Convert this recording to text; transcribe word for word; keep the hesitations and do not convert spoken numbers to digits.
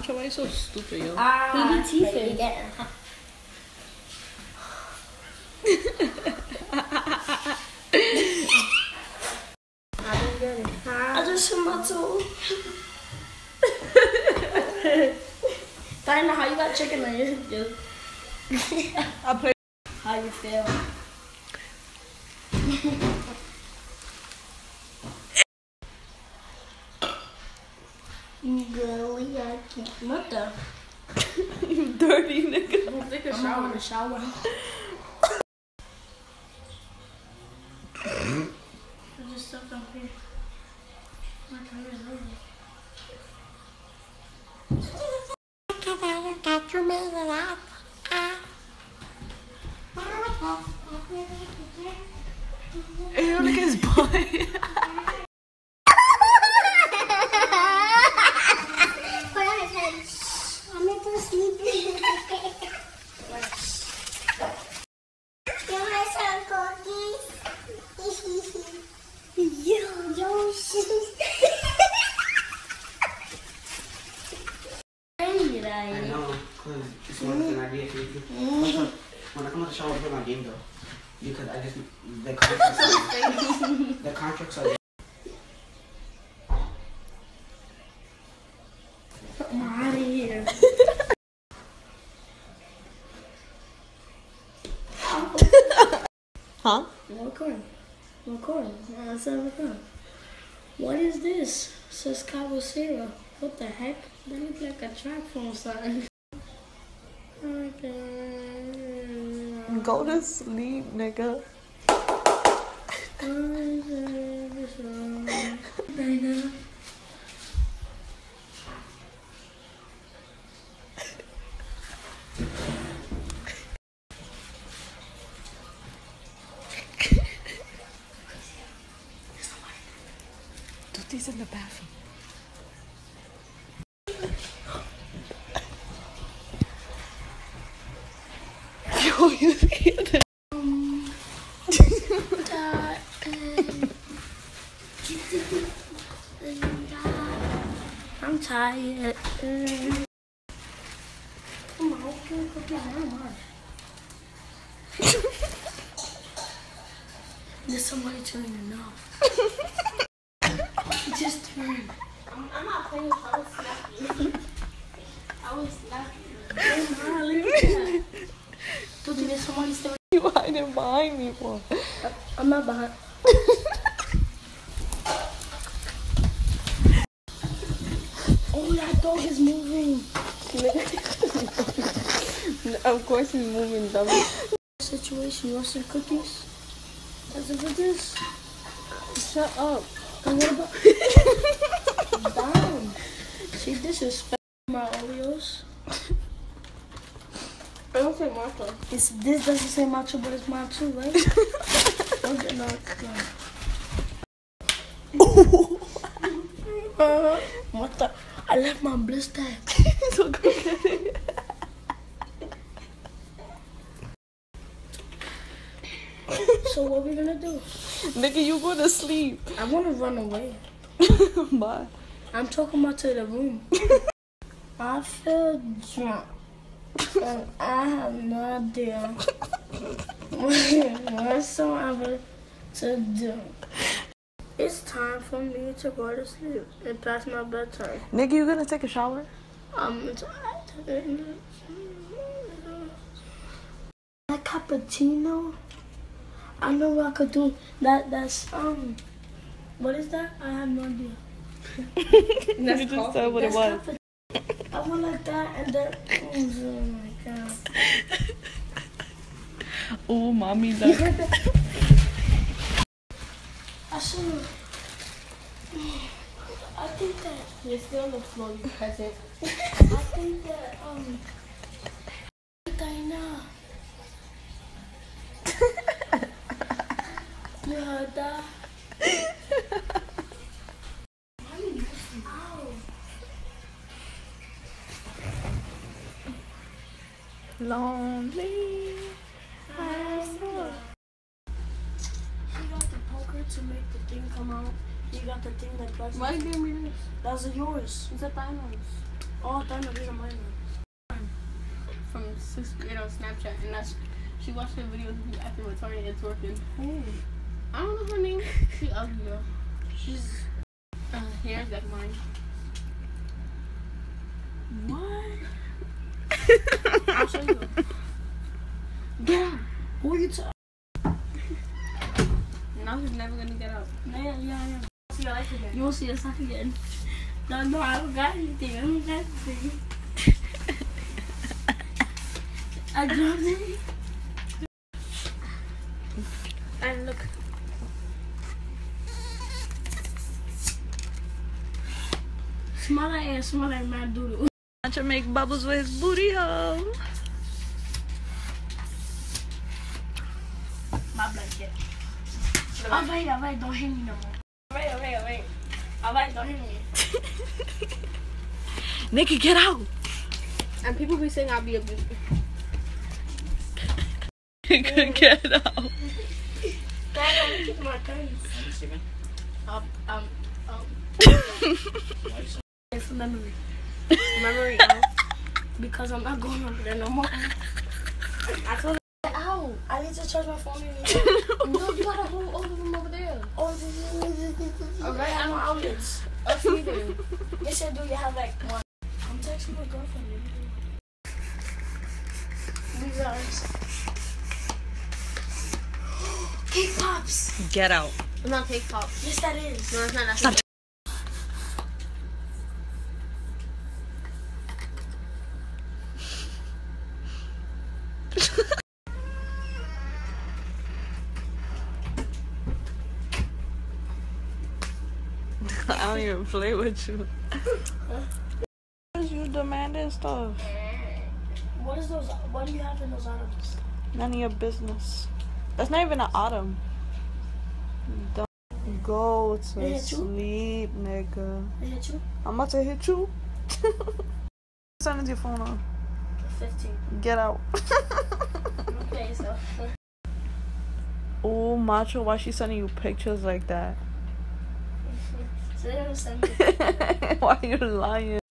Why are you so stupid, yo? Ah, he teeth it. I didn't get it. I just hit my toe. Diana, how you got chicken on your hip, dude? I play. How you feel? Girly, I can't. What the? You dirty nigga. Go take a shower. I'm in the shower. I just stepped up here. My camera's over. Ew, look at his boy. I'm going to sleep. You want some cookies? Yo, yo, I know, because it's one thing I did for you. Mm-hmm. When I come out the shower, I play my game though. Because I just, the contracts are, the contracts are. I'm out of here. Huh? Record. Record. I said record. What is this? Says Cabo Sarah. What the heck? That looks like a track phone sign. Go to sleep, nigga. Dana. Tuti's in the bathroom. Yo, you scared it. Um, that, I'm tired. Come on, okay, cookies are hard. There's somebody turning it off. It just turned. I'm, I'm not playing with I was snapping. I was snapping. Oh, look at that. Dude, there's somebody still. You hiding behind me for? I'm not behind. Oh, that dog is moving. Of course he's moving, dummy. Situation, you want some cookies? That's a cookies? Shut up. And what about? Down. See, disrespect my Oreos. I don't say macho. It's, this doesn't say macho, but it's macho, right? Don't get knocked down. Uh, what the? I left my bliss tag. So go get it. So what we gonna do? Nigga, you go to sleep. I wanna run away. Bye. I'm talking about to the room. I feel drunk. And I have no idea whatsoever to do. It's time for me to go to sleep. It's past my bedtime. Nigga, you gonna take a shower? I'm tired. A cappuccino? I know what I could do. That that's um what is that? I have no idea. You just said what That's it was. cappuccino. I went like that and then oh my god. Oh, mommy, that. I should I think that You're still on the floor, you peasant. I think that um Diana. You heard that? Lonely. He got the poker to make the thing come out. He got the thing that does Why it. give me this? That's yours. It's a diamond. Oh, I thought no, these are mine. From sixth grade on Snapchat, and that's she watched the videos of me acting retarded and twerking. Ooh. I don't know her name. She ugly though. She's uh, hair's like mine. What? I'll show you. Get out. Who are you talking? Now he's never gonna get out. Yeah, yeah, yeah. See your life again. You won't see us again. No, no, I don't got anything. I don't got anything. I dropped it. And look. Smell like ass, smell like mad doodle. To make bubbles with his booty hole. My blanket. Alright, alright, don't hit me no more. Alright, alright, alright. Alright, don't hit me. Nikki, get out. And people be saying I'll be abusive. Get out. Dad, don't kick my face. Um, um, um. It's memory. Memory out. Because I'm not going over there no more. I told her, ow, I need to charge my phone in here. No, you gotta hold all of them over there. Oh, this Alright, I no don't outlets. Us neither. Yes, I do. You have like one. I'm texting my girlfriend. These are cake pops. Get out. It's not cake pop. Yes, that is. No, it's not. That's Stop. I don't even play with you. You demanding stuff. What is those? What do you have in those items? None of your business. That's not even an autumn. Don't go They to hit you? sleep, nigga. They hit you? I'm about to hit you. Send your phone on. Fifteen. Get out. Okay, so. Oh, Macho, why she sending you pictures like that? So they don't send me. Why you lying?